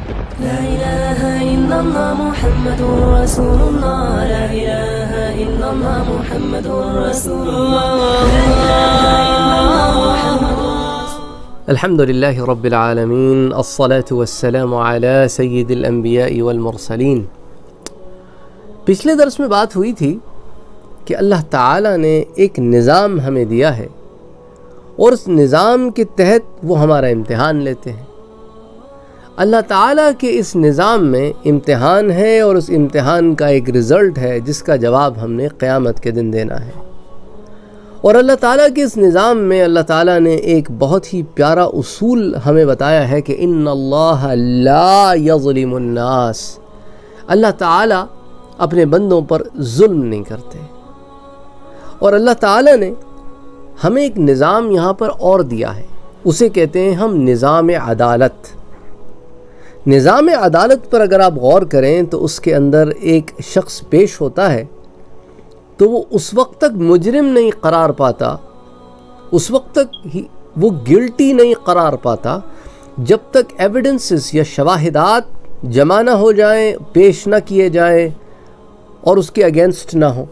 لا إله إلا الله محمد رسول الله لا إله إلا الله محمد رسول الله لا إله إلا الله محمد الحمد لله رب العالمين الصلاة والسلام على سيد الأنبياء والمرسلين۔ پچھلے درس میں بات ہوئی تھی کہ اللہ تعالیٰ نے ایک نظام ہمیں دیا ہے اور اس نظام کے تحت وہ ہمارا امتحان لیتے ہیں۔ اللہ تعالیٰ کے اس نظام میں امتحان ہے اور اس امتحان کا ایک رزلٹ ہے جس کا جواب ہم نے قیامت کے دن دینا ہے۔ اور اللہ تعالیٰ کے اس نظام میں اللہ تعالیٰ نے ایک بہت ہی پیارا اصول ہمیں بتایا ہے کہ ان اللہ لا یظلم الناس، اللہ تعالیٰ اپنے بندوں پر ظلم نہیں کرتے۔ اور اللہ تعالیٰ نے ہمیں ایک نظام یہاں پر اور دیا ہے، اسے کہتے ہیں ہم نظام عدالت۔ نظام عدالت پر اگر آپ غور کریں تو اس کے اندر ایک شخص پیش ہوتا ہے تو وہ اس وقت تک مجرم نہیں قرار پاتا، اس وقت تک وہ گلٹی نہیں قرار پاتا جب تک ایویڈنسز یا شواہدات جمع نہ ہو جائیں، پیش نہ کیے جائیں اور اس کے اگینسٹ نہ ہوں۔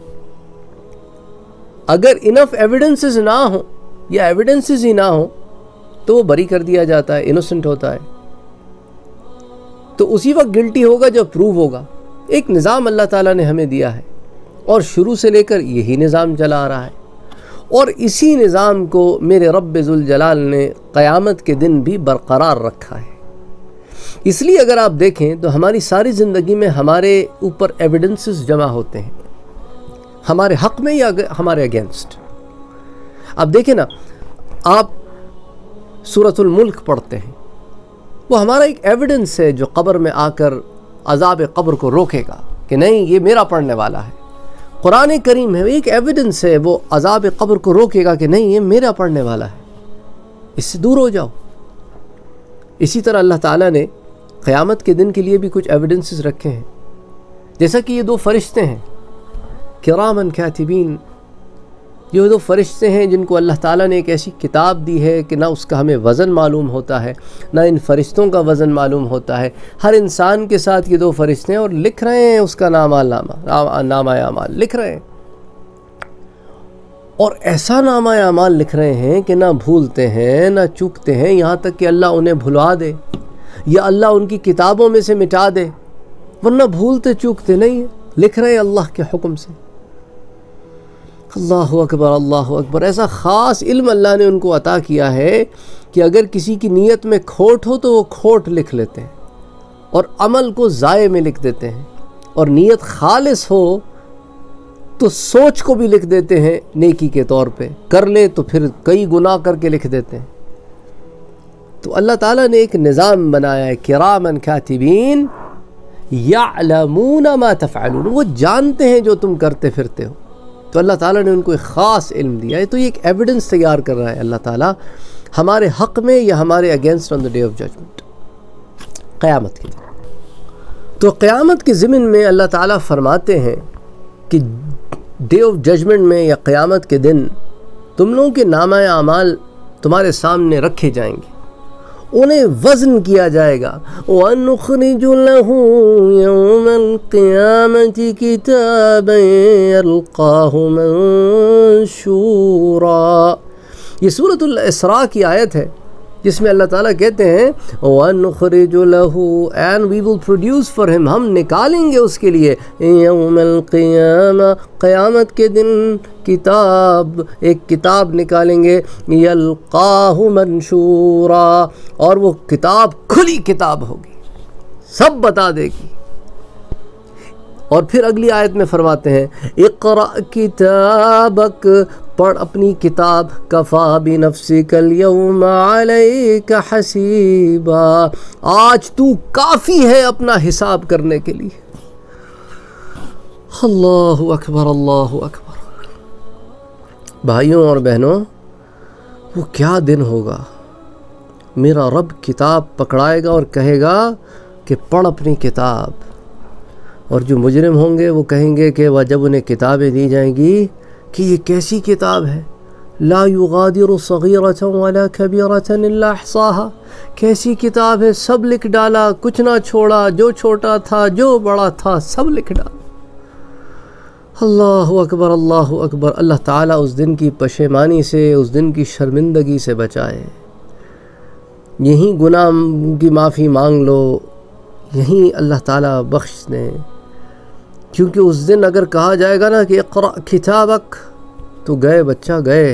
اگر انف ایویڈنسز نہ ہوں یا ایویڈنسز ہی نہ ہوں تو وہ بری کر دیا جاتا ہے، انوسنٹ ہوتا ہے، تو اسی وقت گلٹی ہوگا جب پروو ہوگا۔ ایک نظام اللہ تعالیٰ نے ہمیں دیا ہے اور شروع سے لے کر یہی نظام چلا آ رہا ہے، اور اسی نظام کو میرے رب ذوالجلال نے قیامت کے دن بھی برقرار رکھا ہے۔ اس لیے اگر آپ دیکھیں تو ہماری ساری زندگی میں ہمارے اوپر ایویڈنسز جمع ہوتے ہیں، ہمارے حق میں یا ہمارے اگینسٹ۔ اب دیکھیں نا، آپ سورۃ الملک پڑھتے ہیں، وہ ہمارا ایک ایویڈنس ہے جو قبر میں آ کر عذاب قبر کو روکے گا کہ نہیں یہ میرا پڑھنے والا ہے۔ قرآن کریم ہے، ایک ایویڈنس ہے، وہ عذاب قبر کو روکے گا کہ نہیں یہ میرا پڑھنے والا ہے، اس سے دور ہو جاؤ۔ اسی طرح اللہ تعالیٰ نے قیامت کے دن کے لیے بھی کچھ ایویڈنسز رکھے ہیں، جیسا کہ یہ دو فرشتے ہیں کرامن کاتبین، یہ دو فرشتے ہیں جن کو اللہ تعالیٰ نے ایک ایسی کتاب دی ہے کہ نہ اس کا ہمیں وزن معلوم ہوتا ہے نہ ان فرشتوں کا وزن معلوم ہوتا ہے۔ ہر انسان کے ساتھ یہ دو فرشتے ہیں اور لکھ رہے ہیں اس کا نامہ اعمال لکھ رہے ہیں، اور ایسا نامہ اعمال لکھ رہے ہیں کہ نہ بھولتے ہیں نہ چوکتے ہیں، یہاں تک کہ اللہ انہیں بھلا دے یا اللہ ان کی کتابوں میں سے مٹا دے، ورنہ بھولتے چوکتے نہیں ہیں، لکھ رہے ہیں اللہ کے حکم سے۔ اللہ اکبر اللہ اکبر۔ ایسا خاص علم اللہ نے ان کو عطا کیا ہے کہ اگر کسی کی نیت میں کھوٹ ہو تو وہ کھوٹ لکھ لیتے ہیں اور عمل کو ضائع میں لکھ دیتے ہیں، اور نیت خالص ہو تو سوچ کو بھی لکھ دیتے ہیں نیکی کے طور پہ، کر لے تو پھر کئی گناہ کر کے لکھ دیتے ہیں۔ تو اللہ تعالیٰ نے ایک نظام بنایا ہے، کرامن کاتبین یعلمون ما تفعلون، وہ جانتے ہیں جو تم کرتے پھرتے ہو۔ تو اللہ تعالیٰ نے ان کو ایک خاص علم دیا ہے، تو یہ ایک ایویڈنس تیار کر رہا ہے اللہ تعالیٰ ہمارے حق میں یا ہمارے against on the day of judgment, قیامت کے دن۔ تو قیامت کے ضمن میں اللہ تعالیٰ فرماتے ہیں کہ ڈے آف ججمنٹ میں یا قیامت کے دن تم لوگوں کے نامہ اعمال تمہارے سامنے رکھے جائیں گے، انہیں وزن کیا جائے گا۔ وَنُخْرِجُ لَهُ يَوْمَ الْقِيَامَةِ كِتَابًا يَلْقَاهُ مَنشُورًا، یہ سورۃ الاسراء کی آیت ہے جس میں اللہ تعالیٰ کہتے ہیں وَنُخْرِجُ لَهُ and we will produce for him، ہم نکالیں گے اس کے لیے یوم القیامہ، قیامت کے دن، کتاب، ایک کتاب نکالیں گے، یلقاہ منشورا، اور وہ کتاب کھلی کتاب ہوگی، سب بتا دے گی۔ اور پھر اگلی آیت میں فرماتے ہیں اقرأ کتابک، پڑھ اپنی کتاب، کفا بنفسک اليوم علیک حسیبا، آج تو کافی ہے اپنا حساب کرنے کے لیے۔ اللہ اکبر اللہ اکبر۔ بھائیوں اور بہنوں، وہ کیا دن ہوگا، میرا رب کتاب پکڑائے گا اور کہے گا کہ پڑھ اپنی کتاب، اور جو مجرم ہوں گے وہ کہیں گے کہ جب انہیں کتابیں دی جائیں گی کہ یہ کیسی کتاب ہے لا یغادر صغیرۃ ولا کبیرۃ الا احصاها، کیسی کتاب ہے، سب لکھ ڈالا، کچھ نہ چھوڑا، جو چھوٹا تھا جو بڑا تھا سب لکھ ڈالا۔ اللہ اکبر، اللہ اکبر۔ اللہ تعالیٰ اس دن کی پشیمانی سے، اس دن کی شرمندگی سے بچائے۔ یہیں گناہ کی معافی مانگ لو، یہیں اللہ تعالیٰ بخش دیں، کیونکہ اس دن اگر کہا جائے گا نا کہ اقرأ کتابک، تو گئے بچہ گئے۔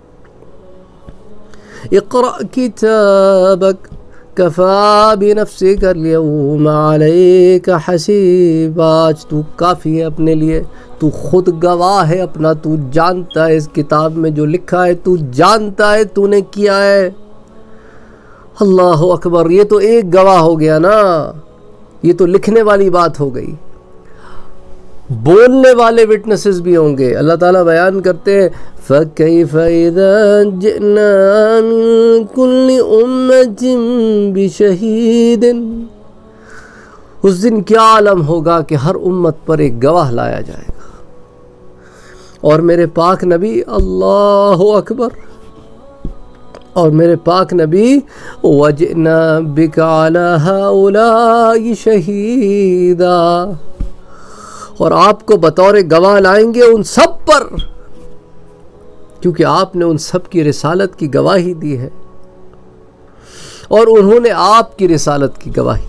اقرأ کتابک کفا بنفسک اليوم علیک حسیب، آج تو کافی ہے اپنے لیے، تو خود گواہ ہے اپنا، تو جانتا ہے اس کتاب میں جو لکھا ہے، تو جانتا ہے تو نے کیا ہے۔ اللہ اکبر، یہ تو ایک گواہ ہو گیا نا، یہ تو لکھنے والی بات ہو گئی، بولنے والے وٹنسز بھی ہوں گے۔ اللہ تعالیٰ بیان کرتے ہیں فَكَيْفَ إِذَا جِئْنَا مِن كُلِّ أُمَّةٍ بِشَهِيدٍ، اس دن کیا عالم ہوگا کہ ہر امت پر ایک گواہ لایا جائے گا۔ اور میرے پاک نبی، اللہ اکبر، اور میرے پاک نبی وَجِئْنَا بِكَ عَلَى هَؤُلَاءِ شَهِيدًا، اور آپ کو بطور گواہ لائیں گے ان سب پر، کیونکہ آپ نے ان سب کی رسالت کی گواہی دی ہے اور انہوں نے آپ کی رسالت کی گواہی۔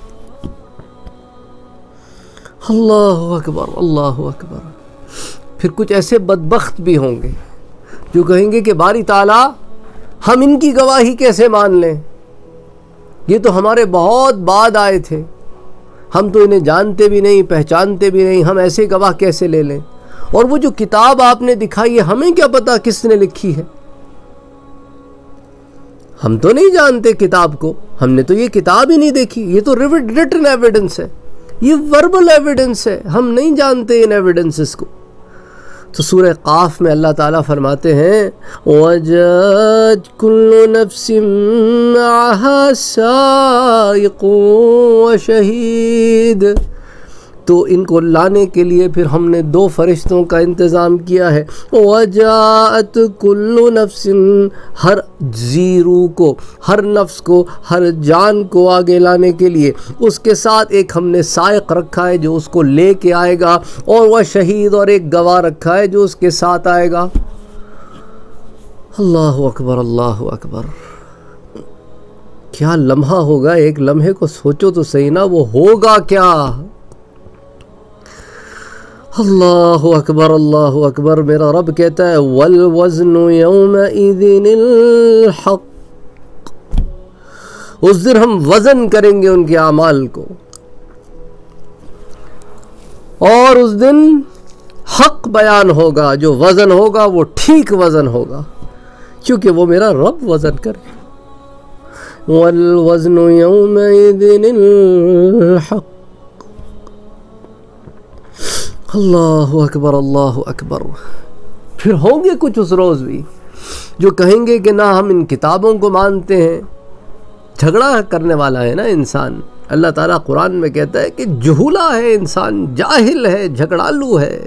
اللہ اکبر، اللہ اکبر۔ پھر کچھ ایسے بدبخت بھی ہوں گے جو کہیں گے کہ باری تعالیٰ ہم ان کی گواہی کیسے مان لیں، یہ تو ہمارے بہت بعد آئے تھے، ہم تو انہیں جانتے بھی نہیں، پہچانتے بھی نہیں، ہم ایسے گواہ کیسے لے لیں؟ اور وہ جو کتاب آپ نے دکھائی ہے ہمیں کیا پتا کس نے لکھی ہے، ہم تو نہیں جانتے کتاب کو، ہم نے تو یہ کتاب ہی نہیں دیکھی، یہ تو ریٹن ایویڈنس ہے، یہ وربل ایویڈنس ہے، ہم نہیں جانتے ان ایویڈنسز کو۔ تو سورہ قاف میں اللہ تعالیٰ فرماتے ہیں وَجَاءَتْ كُلُّ نَفْسٍ مَّعَهَا سَائِقٌ وَشَهِيدٌ، تو ان کو لانے کے لیے پھر ہم نے دو فرشتوں کا انتظام کیا ہے۔ وَجَاءَتْ كُلُّ نَفْسٍ، ہر زیرو کو، ہر نفس کو، ہر جان کو آگے لانے کے لیے اس کے ساتھ ایک ہم نے سائق رکھا ہے جو اس کو لے کے آئے گا، اور وہ شہید، اور ایک گواہ رکھا ہے جو اس کے ساتھ آئے گا۔ اللہ اکبر، اللہ اکبر۔ کیا لمحہ ہوگا، ایک لمحے کو سوچو تو صحیح نا، وہ ہوگا کیا؟ اللہ اکبر، اللہ اکبر۔ میرا رب کہتا ہے وَالْوَزْنُ يَوْمَئِذٍ الْحَقُّ، اس دن ہم وزن کریں گے ان کے اعمال کو، اور اس دن حق بیان ہوگا، جو وزن ہوگا وہ ٹھیک وزن ہوگا، کیونکہ وہ میرا رب وزن کرے۔ وَالْوَزْنُ يَوْمَئِذٍ الْحَقُّ، اللہ اکبر، اللہ اکبر۔ پھر ہوں گے کچھ اس روز بھی جو کہیں گے کہ نہ ہم ان کتابوں کو مانتے ہیں۔ جھگڑا کرنے والا ہے نا انسان، اللہ تعالیٰ قرآن میں کہتا ہے کہ جہولا ہے انسان، جاہل ہے، جھگڑالو ہے۔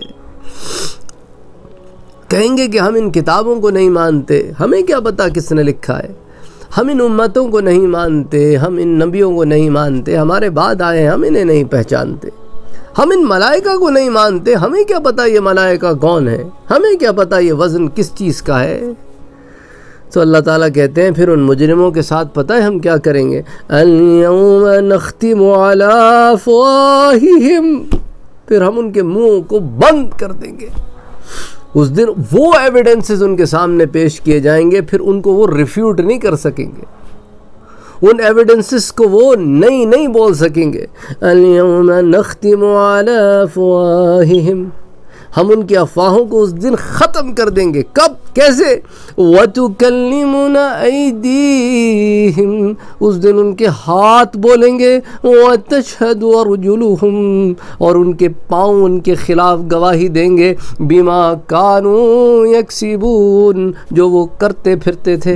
کہیں گے کہ ہم ان کتابوں کو نہیں مانتے، ہمیں کیا پتا کس نے لکھا ہے، ہم ان امتوں کو نہیں مانتے، ہم ان نبیوں کو نہیں مانتے، ہمارے بعد آئے ہیں ہم انہیں نہیں پہچانتے، ہم ان ملائکہ کو نہیں مانتے، ہمیں کیا پتا یہ ملائکہ کون ہے، ہمیں کیا پتا یہ وزن کس چیز کا ہے۔ تو اللہ تعالیٰ کہتے ہیں پھر ان مجرموں کے ساتھ پتہ ہے ہم کیا کریں گے، الْيَوْمَ نَخْتِمُ عَلَىٰ أَفْوَاهِهِمْ، پھر ہم ان کے منہ کو بند کر دیں گے۔ اس دن وہ ایویڈنسز ان کے سامنے پیش کیے جائیں گے، پھر ان کو وہ ریفیوٹ نہیں کر سکیں گے، ان ایویڈنسز کو وہ نہیں بول سکیں گے۔ الْيَوْمَ نَخْتِمُ عَلَىٰ أَفْوَاهِهِمْ، ہم ان کی افواہوں کو اس دن ختم کر دیں گے۔ کب، کیسے؟ وَتُكَلِّمُنَا أَيْدِيهِمْ، اس دن ان کے ہاتھ بولیں گے، وَتَشْهَدُ أَرْجُلُهُمْ، اور ان کے پاؤں ان کے خلاف گواہی دیں گے، بِمَا كَانُوا يَكْسِبُونَ، جو وہ کرتے پھرتے تھے۔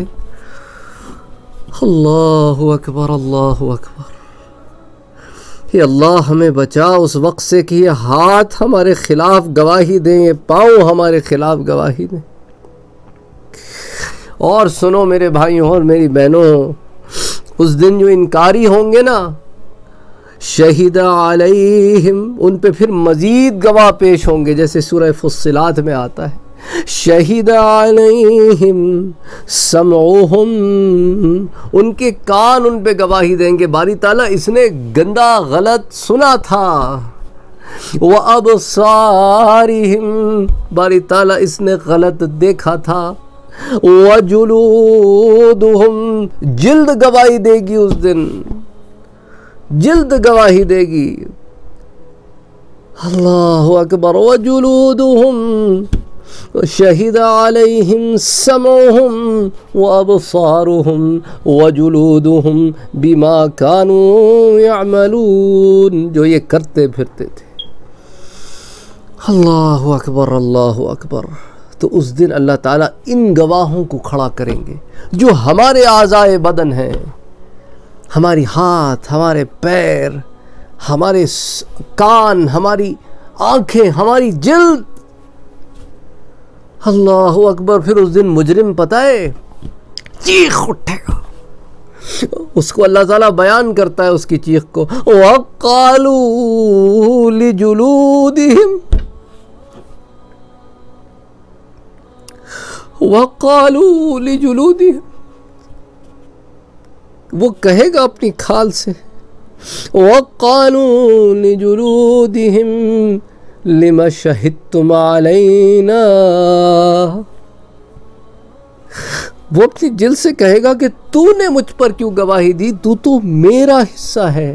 اللہ اکبر، اللہ اکبر۔ کہ اللہ ہمیں بچا اس وقت سے کہ یہ ہاتھ ہمارے خلاف گواہی دیں، یہ پاؤں ہمارے خلاف گواہی دیں۔ اور سنو میرے بھائیوں اور میری بہنوں، اس دن جو انکاری ہوں گے نا، شہید علیہم، ان پہ پھر مزید گواہ پیش ہوں گے، جیسے سورہ فصلات میں آتا ہے، شہید علیہم سمعہم، ان کے کان ان پہ گواہی دیں گے، باری تعالیٰ اس نے گندا غلط سنا تھا، وَأَبْصَارِهِمْ، باری تعالیٰ اس نے غلط دیکھا تھا، وَجُلُودُهُمْ، جلد گواہی دے گی اس دن، جلد گواہی دے گی، اللہ اکبر، وَجُلُودُهُمْ شہد علیہم سمعہم وابصارہم وجلودہم بما کانوا یعملون، جو یہ کرتے پھرتے تھے۔ اللہ اکبر، اللہ اکبر۔ تو اس دن اللہ تعالیٰ ان گواہوں کو کھڑا کریں گے جو ہمارے اعضاء بدن ہیں، ہماری ہاتھ، ہمارے پیر، ہمارے کان، ہماری آنکھیں، ہماری جلد۔ اللہ اکبر۔ پھر اس دن مجرم پتہ ہے چیخ اٹھے گا، اس کو اللہ تعالیٰ بیان کرتا ہے اس کی چیخ کو، وَقَالُوا لِجُلُودِهِمْ، وَقَالُوا لِجُلُودِهِمْ، وہ کہے گا اپنی کھال سے، وَقَالُوا لِجُلُودِهِمْ لِمَ شَهِدْتُمْ عَلَيْنَا، وہ اپنی جلد سے کہے گا کہ تو نے مجھ پر کیوں گواہی دی، تو میرا حصہ ہے،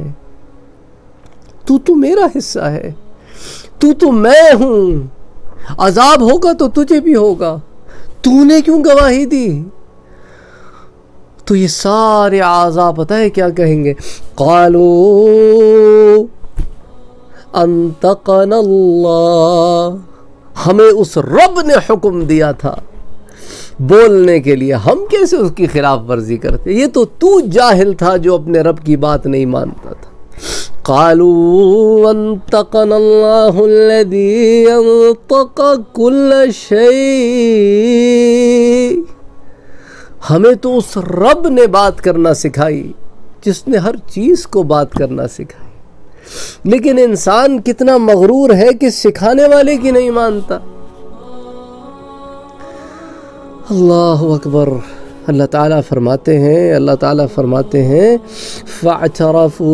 تو میرا حصہ ہے، تو میں ہوں، عذاب ہوگا تو تجھے بھی ہوگا، تو نے کیوں گواہی دی؟ تو یہ سارے اعضاء پتہ ہے کیا کہیں گے، قالوا انطقنا اللہ، ہمیں اس رب نے حکم دیا تھا بولنے کے لیے، ہم کیسے اس کی خلاف ورزی کرتے، یہ تو جاہل تھا جو اپنے رب کی بات نہیں مانتا تھا۔ قالوا انطقنا اللہ الذی انطق کل شیء، ہمیں تو اس رب نے بات کرنا سکھائی جس نے ہر چیز کو بات کرنا سکھائی، لیکن انسان کتنا مغرور ہے کہ سکھانے والے کی نہیں مانتا۔ اللہ اکبر۔ اللہ تعالیٰ فرماتے ہیں فَاعْتَرَفُوا،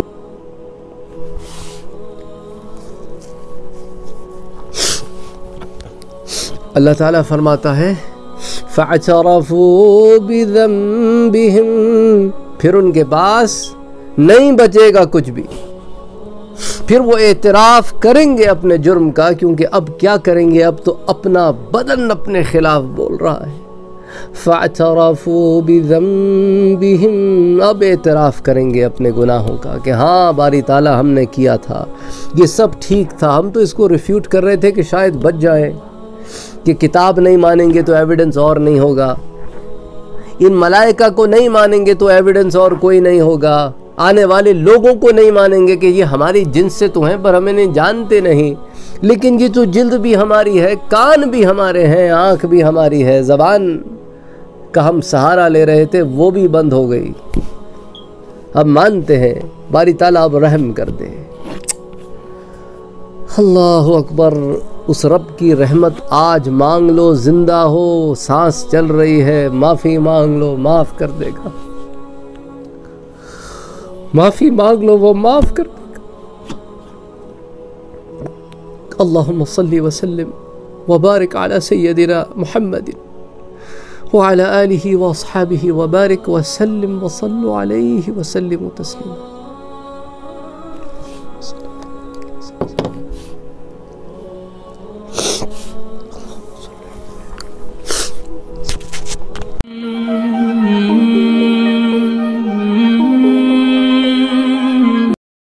اللہ تعالیٰ فرماتا ہے فَاعْتَرَفُوا بِذَنبِهِمْ، پھر ان کے پاس نہیں بچے گا کچھ بھی، پھر وہ اعتراف کریں گے اپنے جرم کا، کیونکہ اب کیا کریں گے، اب تو اپنا بدن اپنے خلاف بول رہا ہے۔ فَاعْتَرَفُوا بِذَنبِهِمْ، اب اعتراف کریں گے اپنے گناہوں کا کہ ہاں باری تعالیٰ ہم نے کیا تھا، یہ سب ٹھیک تھا، ہم تو اس کو ریفیوٹ کر رہے تھے کہ شاید بچ جائیں، کہ کتاب نہیں مانیں گے تو ایویڈنس اور نہیں ہوگا، ان ملائکہ کو نہیں مانیں گے تو ایویڈنس اور کوئی نہیں ہوگا، آنے والے لوگوں کو نہیں مانیں گے کہ یہ ہماری جنس سے تو ہیں پر ہمیں نہیں جانتے نہیں، لیکن یہ تو جلد بھی ہماری ہے، کان بھی ہمارے ہیں، آنکھ بھی ہماری ہے، زبان کا ہم سہارا لے رہے تھے وہ بھی بند ہو گئی، اب مانتے ہیں، باری تعالیٰ اب رحم کر دے۔ اللہ اکبر۔ اس رب کی رحمت آج مانگ لو، زندہ ہو، سانس چل رہی ہے، معافی مانگ لو، معاف کر دے گا، معافی مانگ لو وہ معاف کر دے گا۔ اللہم صلی وسلم وبارک علی سیدنا محمد وعلى آلہ واصحابہ وبارک وسلم وصلوا علیہ وسلم تسلیما۔